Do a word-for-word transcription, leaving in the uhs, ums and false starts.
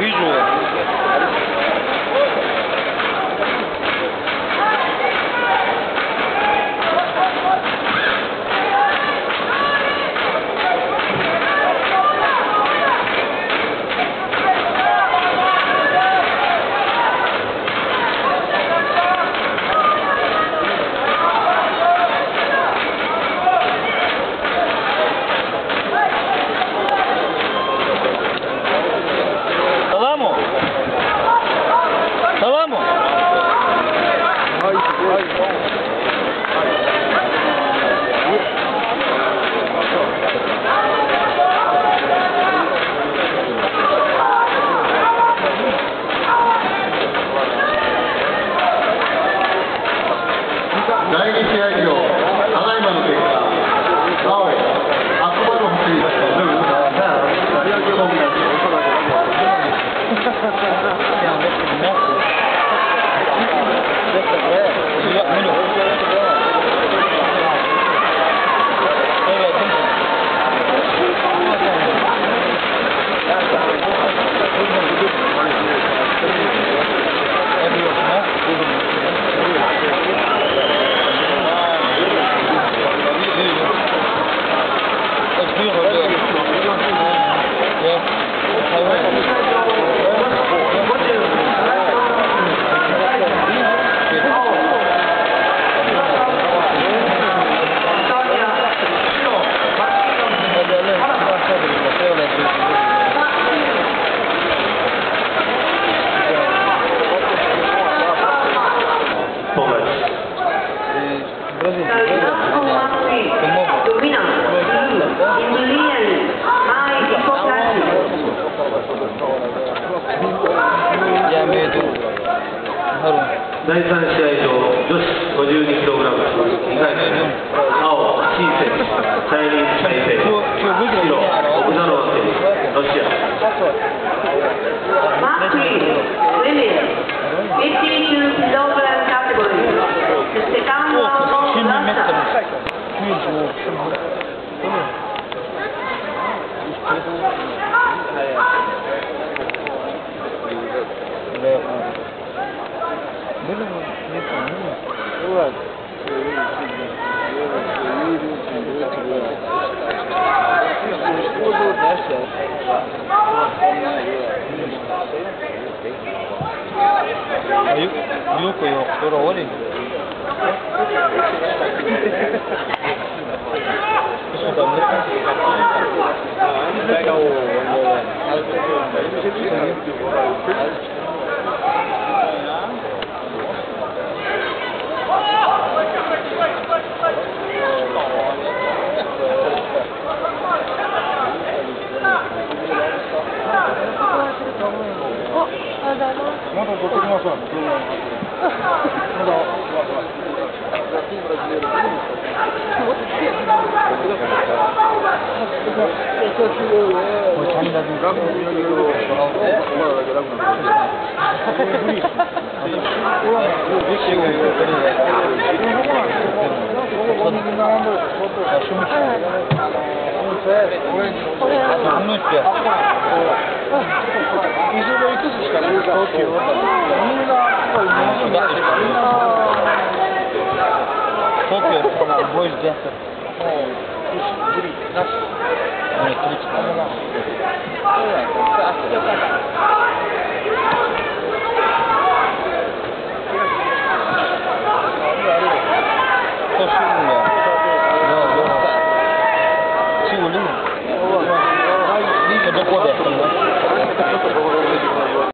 вижу. だいさん試合場、女子 ごじゅうにキログラム にかい戦、青、シー選手、チャイニーズ・タイペイ、白、オブザロワ選手、ロシア。 マークイン、ウィメン、フィフティーツーキログラムカテゴリー、セカンドラウンドラスタ Yuko yok, sonra o ne? Pega o... まだ取ってきましょう。まだ。 Супер, больше десять. Что